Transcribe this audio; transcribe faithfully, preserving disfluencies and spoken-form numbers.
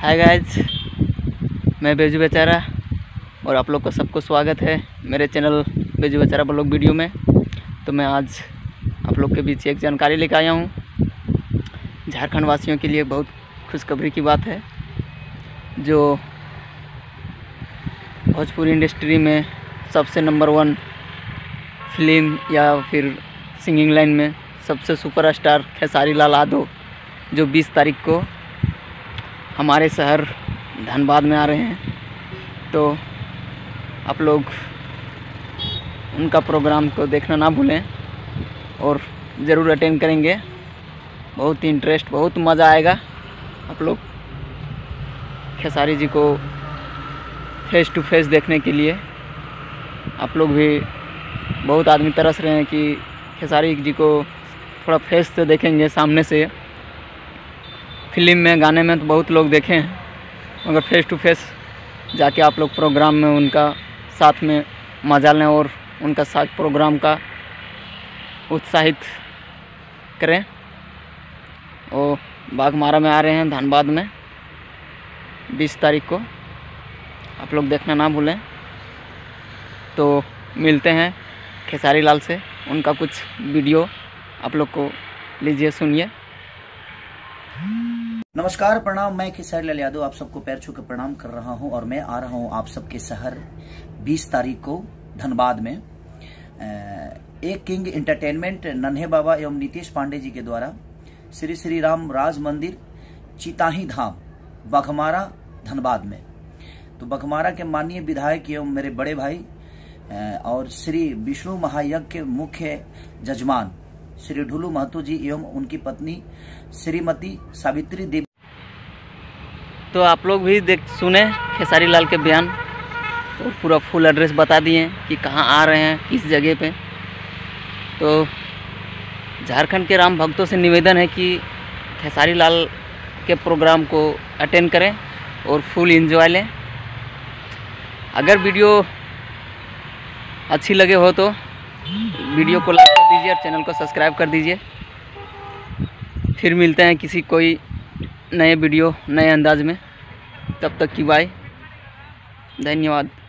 Hi guys, मैं बेजू बेचारा और आप लोग को सबको स्वागत है मेरे चैनल बेजू बेचारा ब्लॉग वीडियो में। तो मैं आज आप लोग के बीच एक जानकारी लेकर आया हूँ। झारखंड वासियों के लिए बहुत खुशखबरी की बात है। जो भोजपुरी इंडस्ट्री में सबसे नंबर वन फिल्म या फिर सिंगिंग लाइन में सबसे सुपरस्टार खेसारी लाल यादव जो बीस तारीख को हमारे शहर धनबाद में आ रहे हैं, तो आप लोग उनका प्रोग्राम को देखना ना भूलें और ज़रूर अटेंड करेंगे। बहुत ही इंटरेस्ट, बहुत मज़ा आएगा। आप लोग खेसारी जी को फेस टू फेस देखने के लिए आप लोग भी बहुत आदमी तरस रहे हैं कि खेसारी जी को थोड़ा फेस से देखेंगे, सामने से। फिल्म में, गाने में तो बहुत लोग देखे हैं, मगर फेस टू फेस जाके आप लोग प्रोग्राम में उनका साथ में मजा लें और उनका साथ प्रोग्राम का उत्साहित करें। और बाघमारा में आ रहे हैं धनबाद में बीस तारीख को, आप लोग देखना ना भूलें। तो मिलते हैं खेसारी लाल से, उनका कुछ वीडियो आप लोग को लीजिए, सुनिए। नमस्कार, प्रणाम। मैं खेसारी लाल यादव आप सबको पैर छू के प्रणाम कर रहा हूं और मैं आ रहा हूं आप सबके शहर बीस तारीख को धनबाद में। एक किंग एंटरटेनमेंट नन्हे बाबा एवं नीतीश पांडे जी के द्वारा श्री श्री राम राज मंदिर चिताही धाम बाघमारा धनबाद में। तो बाघमारा के माननीय विधायक एवं मेरे बड़े भाई और श्री विष्णु महायज्ञ के मुख्य जजमान श्री ढुलू महतो जी एवं उनकी पत्नी श्रीमती सावित्री देवी। तो आप लोग भी देख सुने खेसारी लाल के बयान और पूरा फुल एड्रेस बता दिए कि कहाँ आ रहे हैं, किस जगह पे। तो झारखंड के राम भक्तों से निवेदन है कि खेसारी लाल के प्रोग्राम को अटेंड करें और फुल एंजॉय लें। अगर वीडियो अच्छी लगे हो तो वीडियो को लाइक कर दीजिए और चैनल को सब्सक्राइब कर दीजिए। फिर मिलते हैं किसी कोई नए वीडियो, नए अंदाज में। तब तक की बाय, धन्यवाद।